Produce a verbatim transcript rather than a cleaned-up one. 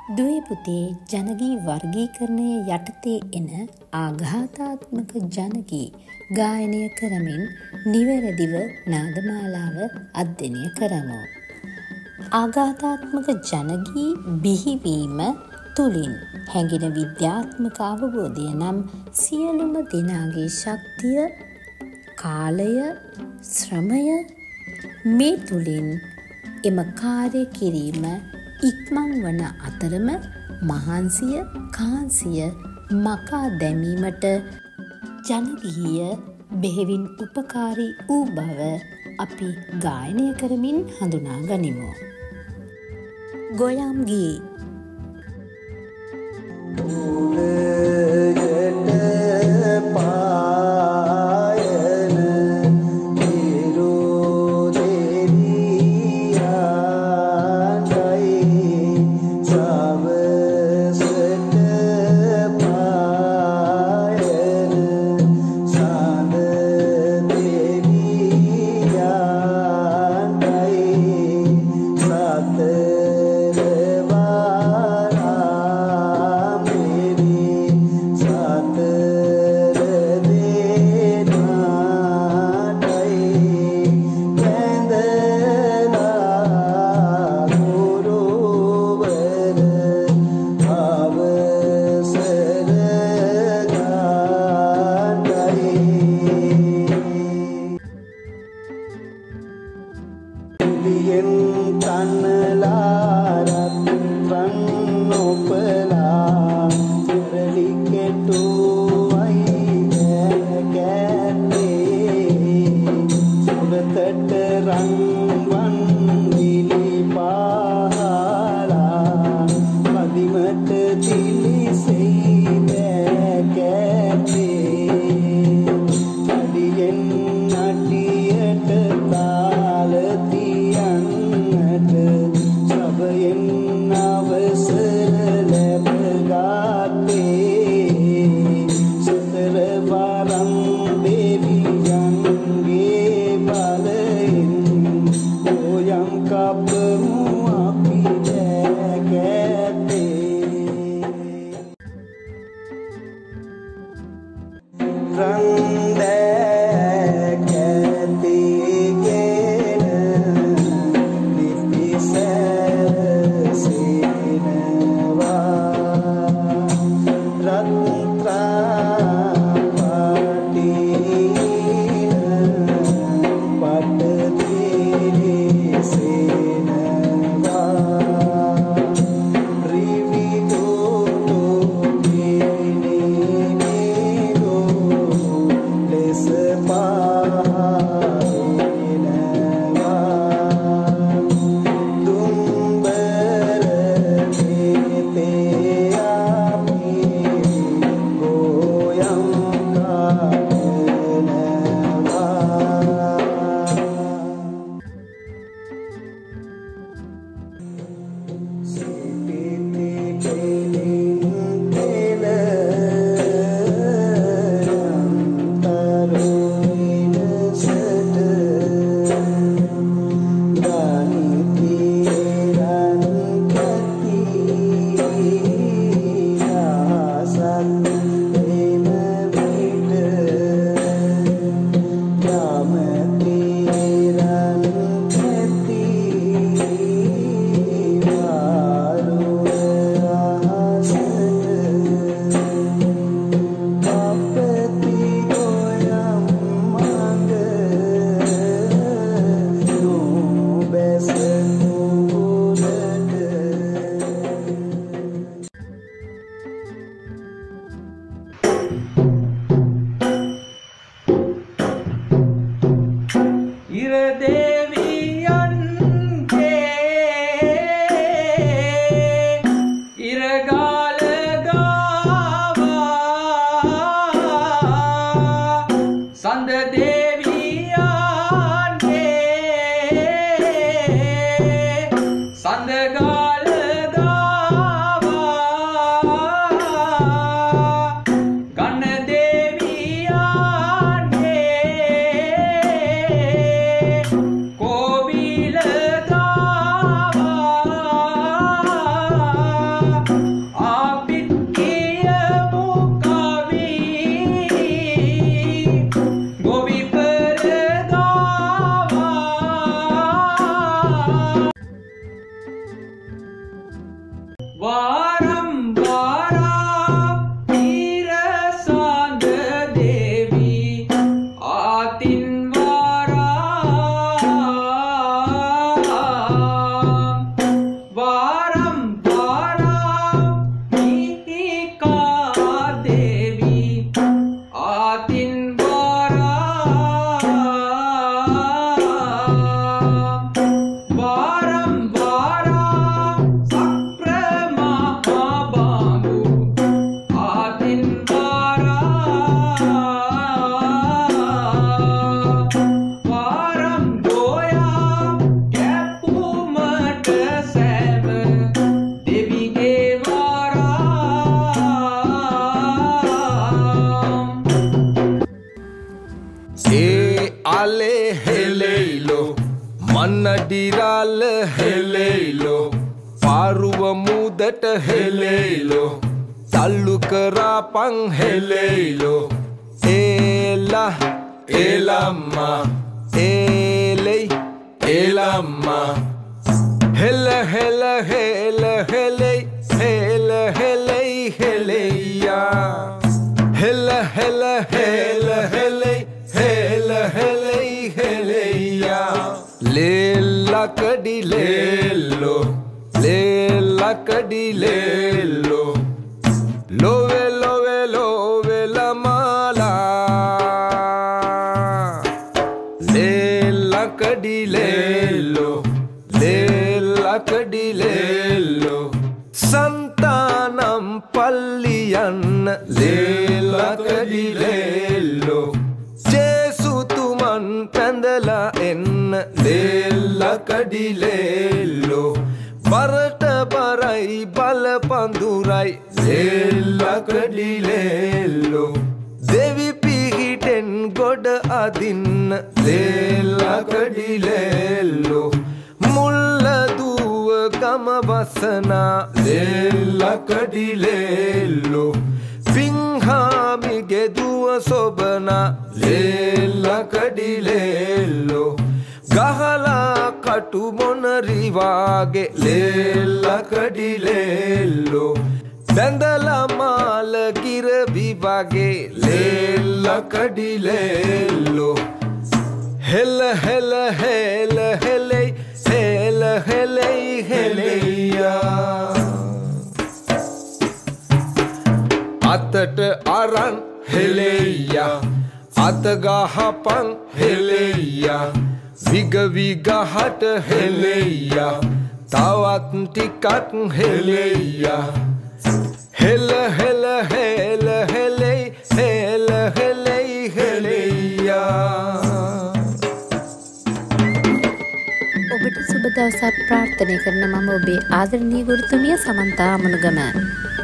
දුවේ පුතේ ජනගී වර්ගීකරණය යටතේ එන ආඝාතාත්මක ජනගී ගායනය කරමින් නිවැරදිව නාදමාලාව අධ්‍යයනය කරමු. ආඝාතාත්මක ජනගී බිහිවීම තුළින් හැඟෙන විද්‍යාත්මක අවබෝධය නම් සියලුම දෙනාගේ ශක්තිය, කාලය, ශ්‍රමය මේ තුළින් එම කාර්ය කිරීම ඉක්මන් වන අතරම මහන්සිය, කාන්සිය මකා දැමීමට ජනගීය බෙහෙවින් උපකාරී වූ බව අපි ගායනය කරමින් හඳුනා ගනිමු. ගොයම් ගී वारं वारा नीरसांद देवी आतिन वारा वारं वारा नीका देवी आतिन वारा वारं वारा මන්නඩිරාල හෙලෙයිලෝ පාරුව මුදට හෙලෙයිලෝ තල්ලු කරාපන් හෙලෙයිලෝ ඒලා ඒලම්මා ඒලෙයි ඒලම්මා හෙල හෙල හෙල හෙලෙයි හෙල හෙලෙයි හෙලෙයියා හෙල හෙල හෙල හෙලෙයි හෙල හෙලෙයි හෙලෙයියා लेलकड़ी ले लो लेलकड़ी ले लो लोवे लोवे लोवे लमाला लेलकड़ी ले लो लेलकड़ी ले लो संतानम पल्लियन लेलकड़ी ले लो तुमन पेंदला एन लेलकड़ी लेलो बरट बरई बल पंदुराई लेलकड़ी लेलो देवी पीगिटेन गोड अदिन लेलकड़ी लेलो मुल्ल दूव गम वसना लेलकड़ी लेलो पिंघामिगे दुव सोबना लेलकड़ी लेलो गहला कटु मोनरिवागे लेलकड़ी लेलो बेंदला माल गिर विवागे लेलकड़ी लेलो हेल हेल हेल हेले हेल हेले हेलेया अतट अरन हेलेया अतगाहपन हेलेया विग विगहट हेलेया तावत टिकट हेलेया हेल हेल हेल हेले हेल हेले हेलेया ඔබට සුබ දවසක් ප්‍රාර්ථනා කරන මම ඔබේ ආදරණීය ගුරුතුමිය සමන්තා මුණගම